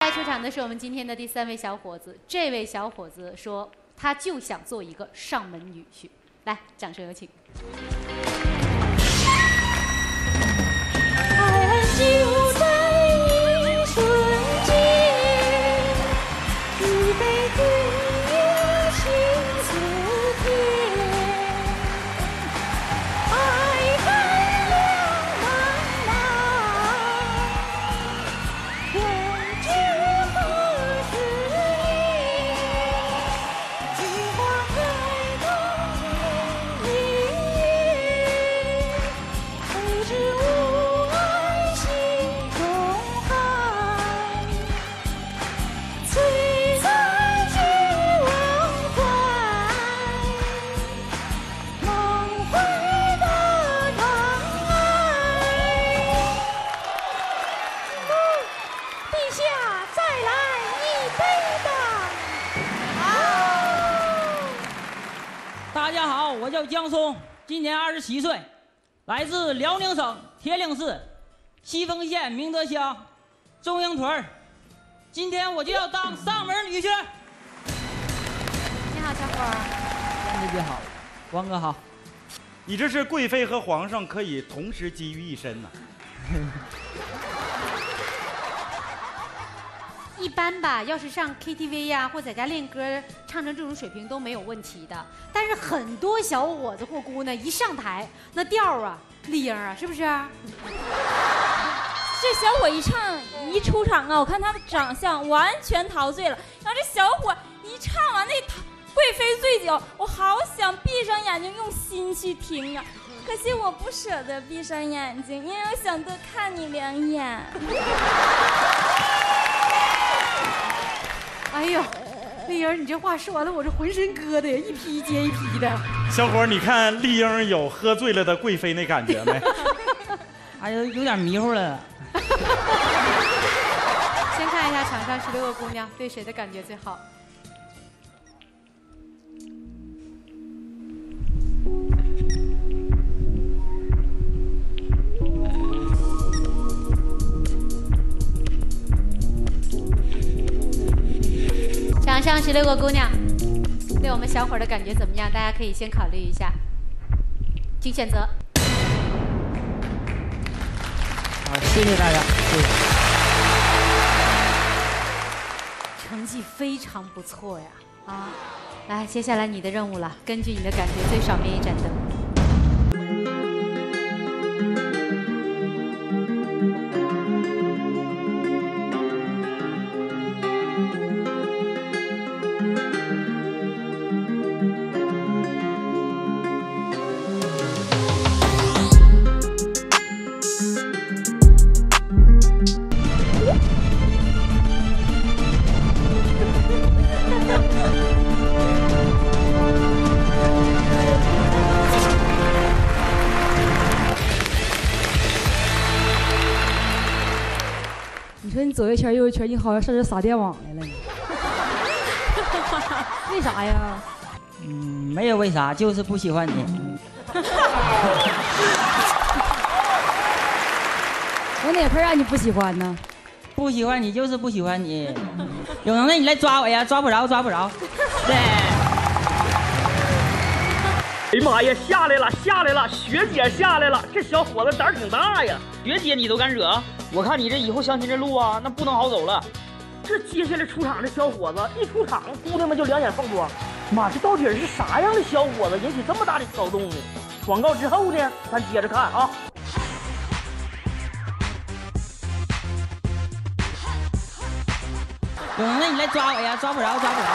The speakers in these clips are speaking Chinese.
来出场的是我们今天的第3位小伙子。这位小伙子说，他就想做一个上门女婿。来，掌声有请。 爱就在一瞬间，一杯醉也心似甜。爱分两茫茫，愿知何时灭？菊花开浓烈，谁知无爱心中寒。醉在绝望怀，梦回的长安。陛下，再来一杯吧。 大家好，我叫江松，今年27岁，来自辽宁省铁岭市西丰县明德乡中营屯。今天我就要当上门女婿。 你好，小伙儿。 燕子姐好，王哥好。 你这是贵妃和皇上可以同时集于一身呢。 一般吧，要是上 KTV 呀，或在家练歌，唱成这种水平都没有问题的。但是很多小伙子或姑娘一上台，那调啊，丽英啊，是不是？ 这小伙一唱一出场啊，我看他的长相完全陶醉了。然后这小伙一唱完那贵妃醉酒，我好想闭上眼睛用心去听啊，可惜我不舍得闭上眼睛，因为我想多看你2眼。 哎呦，丽英，你这话说的，我这浑身疙瘩呀，一批接一批的。 小伙儿，你看丽英有喝醉了的贵妃那感觉没？ 哎呦，有点迷糊了。 先看一下场上16个姑娘对谁的感觉最好。场上16个姑娘对我们小伙儿的感觉怎么样？大家可以先考虑一下，请选择。 好，谢谢大家，谢谢。 成绩非常不错呀！啊，来，接下来你的任务了，根据你的感觉最少灭一盏灯。 你说你左一圈右一圈，你好像上这撒电网来了。为啥呀？ 没有为啥，就是不喜欢你。 我哪块让你不喜欢呢？ 不喜欢你就是不喜欢你。有能耐你来抓我呀，抓不着，抓不着。对。 哎呀妈呀，下来了，下来了，学姐下来了！这小伙子胆儿挺大呀，学姐你都敢惹？我看你这以后相亲这路啊，那不能好走了。这接下来出场的小伙子一出场，姑娘们就两眼放光。妈，这到底是啥样的小伙子引起这么大的骚动呢？广告之后呢，咱接着看啊。 有能耐你来抓我呀，抓不着，抓不着。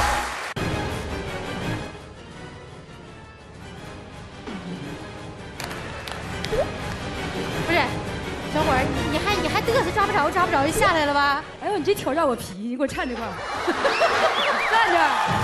不是，小伙儿，你还嘚瑟抓不着抓不着就下来了吧？ 哎呦，你这挑战我皮，你给我站这块儿，站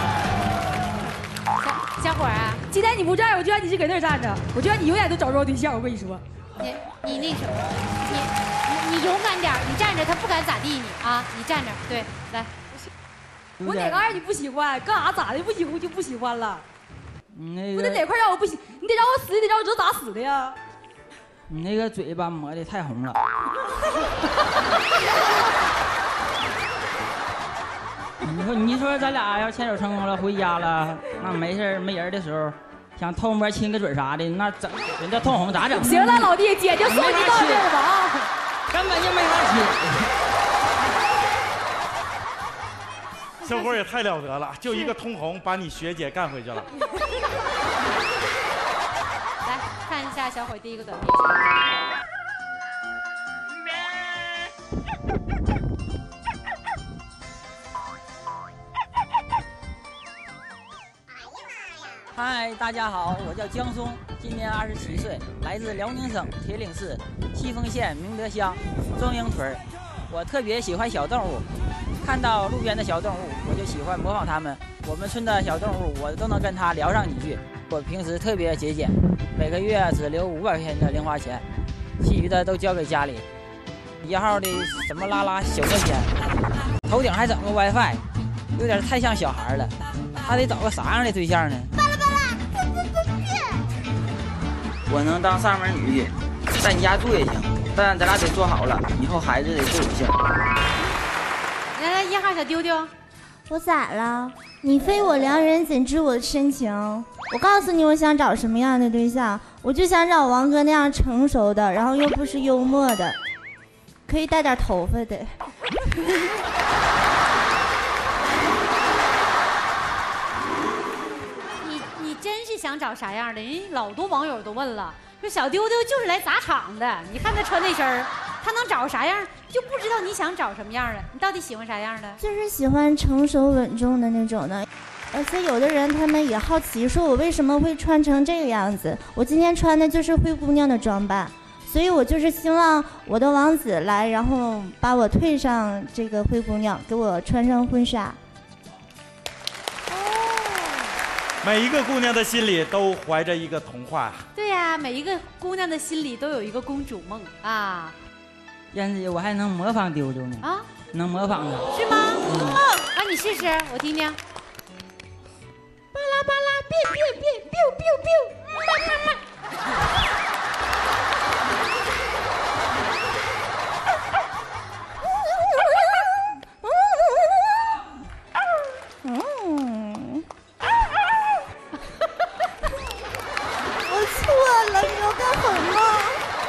着。 小伙儿啊， 今天你不站，我就让你一直搁那儿站着，我就让你永远都找不着对象。我跟你说， 你那什么，你勇敢点儿，你站着，他不敢咋地你啊，你站着，对，来。 我哪嘎让你不喜欢？干啥咋的？不喜欢就不喜欢了。 那个， 我得哪块让我不喜？你得让我死，你得让我知道咋死的呀？ 你那个嘴巴磨的太红了。 你说咱俩要牵手成功了，回家了，那没事没人的时候，想偷摸亲个嘴啥的，那整人家通红咋整？ 行了，老弟，姐就送你到这儿吧啊， 根本就没法亲。小伙也太了得了，就一个通红把你学姐干回去了。 来看一下小伙第一个短片。 嗨，大家好，我叫江松，今年27岁，来自辽宁省铁岭市西丰县明德乡庄营屯。我特别喜欢小动物，看到路边的小动物，我就喜欢模仿它们。我们村的小动物，我都能跟它聊上几句。我平时特别节俭，每个月只留500块钱的零花钱，其余的都交给家里。1号的什么拉拉小魔仙，头顶还整个 WiFi， 有点太像小孩了。他得找个啥样的对象呢？我能当上门女婿，在你家住也行，但咱俩得说好了，以后孩子得是我姓。 来1号小丢丢， 我咋了？你非我良人，怎知我深情？我告诉你，我想找什么样的对象，我就想找王哥那样成熟的，然后又不失幽默的，可以带点头发的。 你真是想找啥样的？人家老多网友都问了，说小丢丢就是来砸场的。你看他穿那身儿，他能找啥样？就不知道你想找什么样的。你到底喜欢啥样的？ 就是喜欢成熟稳重的那种的。而且有的人他们也好奇，说我为什么会穿成这个样子？我今天穿的就是灰姑娘的装扮，所以我就是希望我的王子来，然后把我退上这个灰姑娘，给我穿上婚纱。 每一个姑娘的心里都怀着一个童话。 对呀，每一个姑娘的心里都有一个公主梦啊。 燕子姐，我还能模仿丢丢呢。 啊， 能模仿的。 是吗？啊，你试试，我听听。 巴拉巴拉，变变变 ，biu biu biu， 慢慢慢。我错了，你要干狠吗？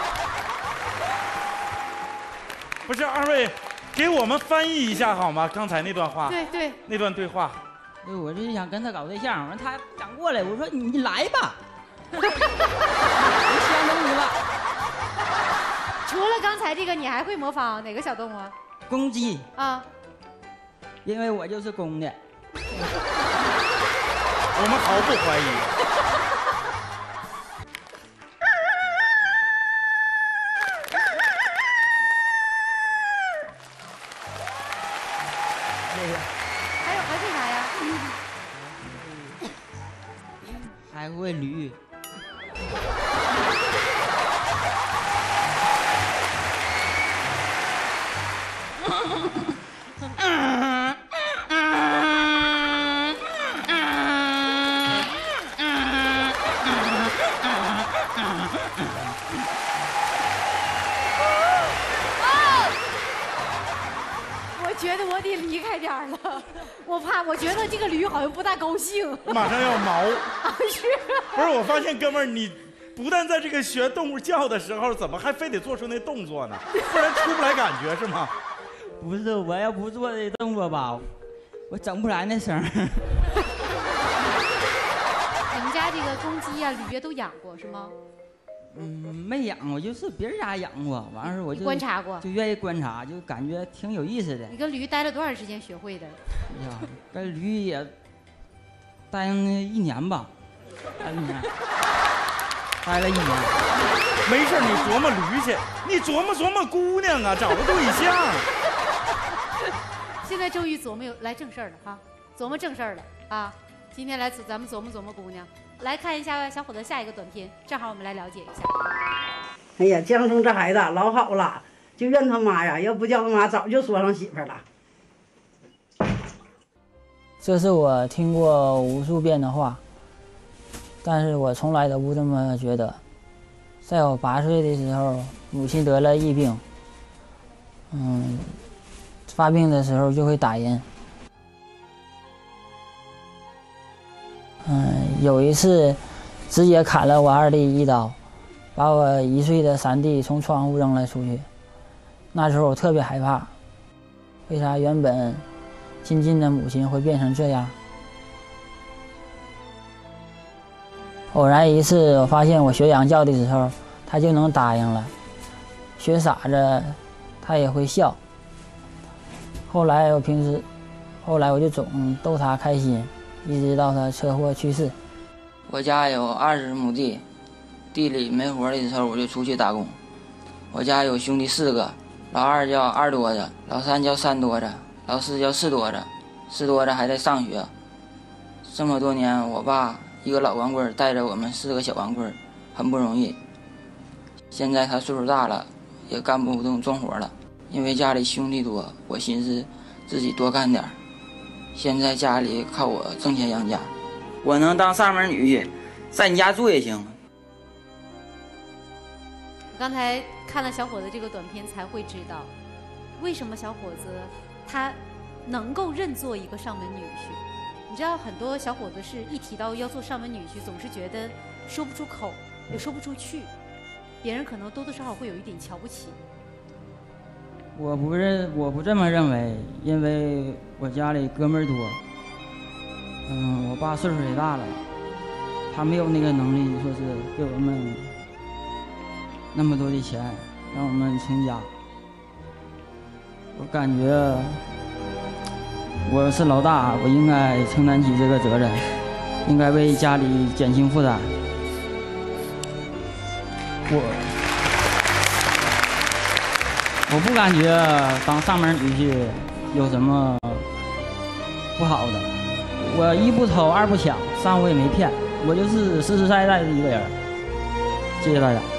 不是，二位，给我们翻译一下好吗？刚才那段话。 对对， 那段对话。 我就是想跟他搞对象，完他不想过来，我说你来吧，你相中你吧。 除了刚才这个，你还会模仿哪个小动物？ 公鸡啊， 因为我就是公的。 我们毫不怀疑。 还会啥呀？ 还会驴。 我觉得我得离开点了，我觉得这个驴好像不大高兴， 马上要毛。 是。 不是，我发现哥们儿，你不但在这个学动物叫的时候，怎么还非得做出那动作呢？不然出不来感觉是吗？ 不是，我要不做这动作吧，我整不出来那声。 你们家这个公鸡呀、驴呀都养过是吗？ 没养过，就是别人家养过，完事我就观察过， 就愿意观察，就感觉挺有意思的。 你跟驴待了多长时间学会的？ 哎呀，跟驴也待了1年吧，待了1年。 没事，你琢磨驴去，你琢磨姑娘啊，找个对象。 现在终于琢磨来正事儿了哈，琢磨正事儿了啊！今天来咱们琢磨姑娘，来看一下小伙子下一个短片，正好我们来了解一下。 哎呀，江松这孩子老好了，就怨他妈呀，要不叫他妈早就说上媳妇了。 这是我听过无数遍的话，但是我从来都不这么觉得。在我8岁的时候，母亲得了疫病，发病的时候就会打人。 有一次直接砍了我二弟一刀，把我1岁的3弟从窗户扔了出去。那时候我特别害怕，为啥原本亲近的母亲会变成这样？偶然一次，我发现我学羊叫的时候，他就能答应了；学傻子，他也会笑。后来我就总逗他开心，一直到他车祸去世。我家有20亩地，地里没活的时候我就出去打工。我家有兄弟4个，老二叫2多子，老3叫3多子，老4叫4多子，4多子还在上学。这么多年，我爸一个老光棍带着我们4个小光棍，很不容易。现在他岁数大了，也干不动重活了。因为家里兄弟多，我寻思自己多干点。现在家里靠我挣钱养家，我能当上门女婿，在你家住也行。 我刚才看了小伙子这个短片，才会知道为什么小伙子他能够认做一个上门女婿。你知道很多小伙子是一提到要做上门女婿，总是觉得说不出口，也说不出去，别人可能多多少少会有一点瞧不起。 我不这么认为，因为我家里哥们儿多，我爸岁数也大了，他没有那个能力说是给我们那么多的钱让我们成家。我感觉我是老大，我应该承担起这个责任，应该为家里减轻负担。我不感觉当上门女婿有什么不好的，我1不偷2不抢3我也没骗，我就是实实在在的一个人。谢谢大家。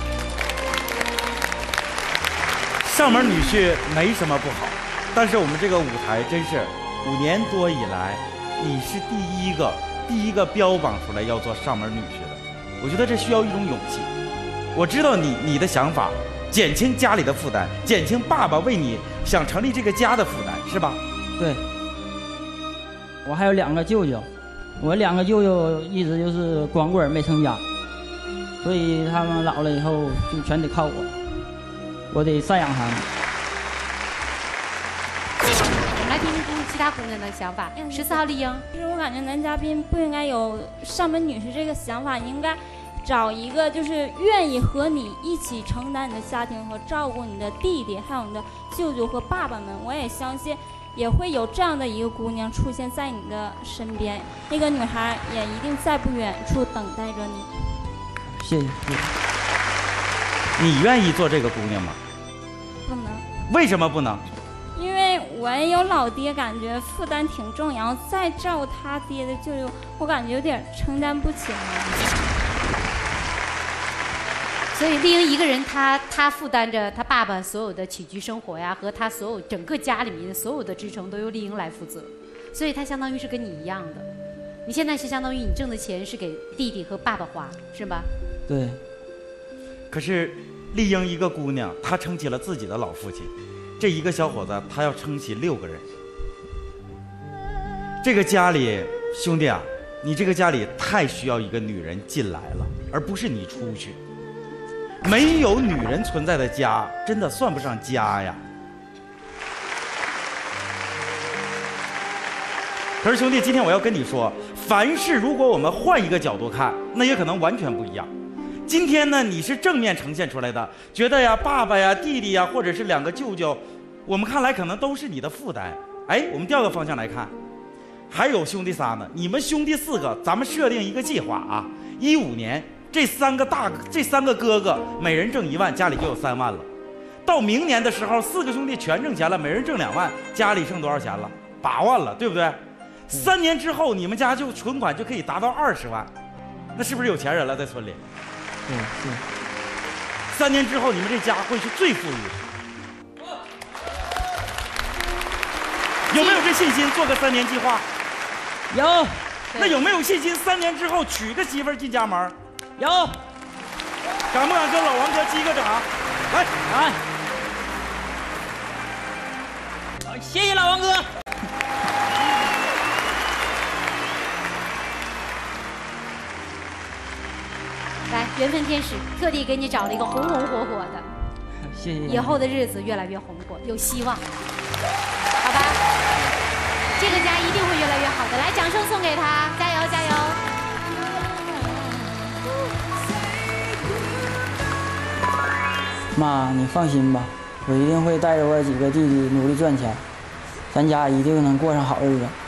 上门女婿没什么不好，但是我们这个舞台真是5年多以来，你是第一个标榜出来要做上门女婿的。我觉得这需要一种勇气。我知道你的想法，减轻家里的负担，减轻爸爸为你想成立这个家的负担，是吧？ 对。我还有2个舅舅，我2个舅舅一直就是光棍没成家，所以他们老了以后就全得靠我得赡养他们。 我们来听听其他姑娘的想法。14号丽英， 其实我感觉男嘉宾不应该有上门女婿这个想法，应该找一个就是愿意和你一起承担你的家庭和照顾你的弟弟，还有你的舅舅和爸爸们。我也相信也会有这样的一个姑娘出现在你的身边，那个女孩也一定在不远处等待着你。 谢谢。 你愿意做这个姑娘吗？ 不能。 为什么不能？ 因为我也有老爹，感觉负担挺重，然后再照顾他爹的舅舅，我感觉有点承担不起来。 所以丽英一个人，她负担着她爸爸所有的起居生活呀，和她所有整个家里面的所有的支撑都由丽英来负责，所以她相当于是跟你一样的。你现在是相当于你挣的钱是给弟弟和爸爸花，是吧？ 对。 可是丽英一个姑娘，她撑起了自己的老父亲，这一个小伙子他要撑起6个人。这个家里，兄弟啊，你这个家里太需要一个女人进来了，而不是你出去。没有女人存在的家，真的算不上家呀。可是兄弟，今天我要跟你说，凡事如果我们换一个角度看，那也可能完全不一样。今天呢，你是正面呈现出来的，觉得呀，爸爸呀、弟弟呀，或者是2个舅舅，我们看来可能都是你的负担。哎，我们调个方向来看，还有兄弟仨呢，你们兄弟4个，咱们设定一个计划啊，15年。这3个哥哥每人挣1万，家里就有3万了。到明年的时候，4个兄弟全挣钱了，每人挣2万，家里剩多少钱了？8万了，对不对？3年之后，你们家就存款就可以达到20万，那是不是有钱人了在村里？ 对。 3年之后，你们这家会是最富裕的。有没有这信心做个3年计划？ 有。 那有没有信心3年之后娶个媳妇儿进家门？ 有。 敢不敢跟老王哥击个掌？来， 谢谢老王哥。 来，缘分天使特地给你找了一个红红火火的， 谢谢。 以后的日子越来越红火，有希望，好吧？这个家一定会越来越好的。来，掌声送给他，加油加油！ 妈，你放心吧，我一定会带着我几个弟弟努力赚钱，咱家一定能过上好日子。